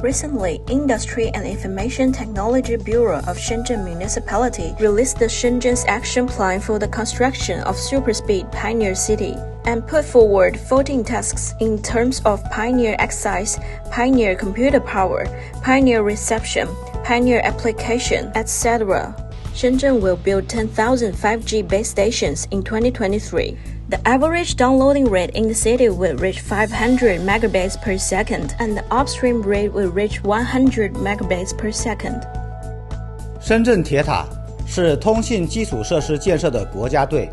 Recently, Industry and Information Technology Bureau of Shenzhen Municipality released the Shenzhen's action plan for the construction of Superspeed Pioneer City and put forward 14 tasks in terms of pioneer access, pioneer computer power, pioneer reception, pioneer application, etc. Shenzhen will build 10,000 5G base stations in 2023. The average downloading rate in the city will reach 500 megabits per second, and the upstream rate will reach 100 megabits per second. 深圳铁塔是通信基础设施建设的国家队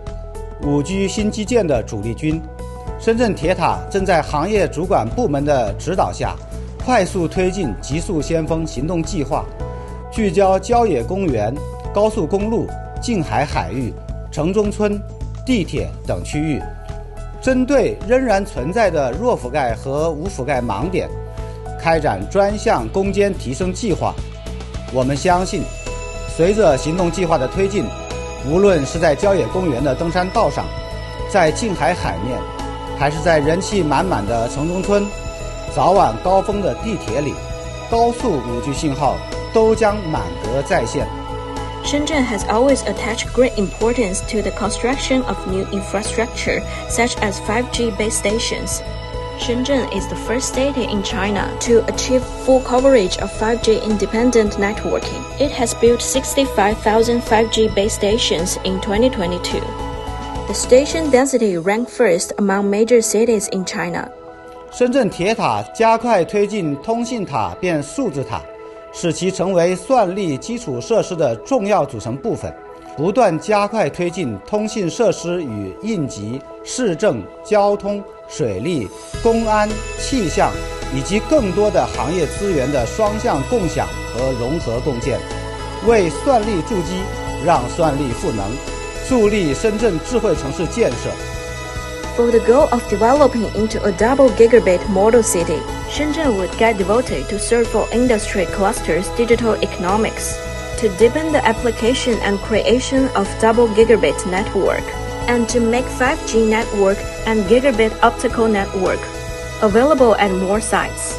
，5G 新基建的主力军。深圳铁塔正在行业主管部门的指导下，快速推进极速先锋行动计划，聚焦郊野公园、高速公路、近海海域、城中村、地铁等区域，针对仍然存在的弱覆盖和无覆盖盲点，开展专项攻坚提升计划。我们相信，随着行动计划的推进，无论是在郊野公园的登山道上，在近海海面，还是在人气满满的城中村，早晚高峰的地铁里，高速 5G 信号都将满格在线。 Shenzhen has always attached great importance to the construction of new infrastructure, such as 5G base stations. Shenzhen is the first city in China to achieve full coverage of 5G independent networking. It has built 65,000 5G base stations in 2022. The station density ranked first among major cities in China. 深圳铁塔加快推进通信塔变数字塔，使其成为算力基础设施的重要组成部分，不断加快推进通信设施与应急、市政、交通、水利、公安、气象以及更多的行业资源的双向共享和融合共建，为算力筑基，让算力赋能，助力深圳智慧城市建设。 For the goal of developing into a double gigabit model city, Shenzhen would get devoted to serve for industry clusters digital economics, to deepen the application and creation of double gigabit network, and to make 5G network and gigabit optical network available at more sites.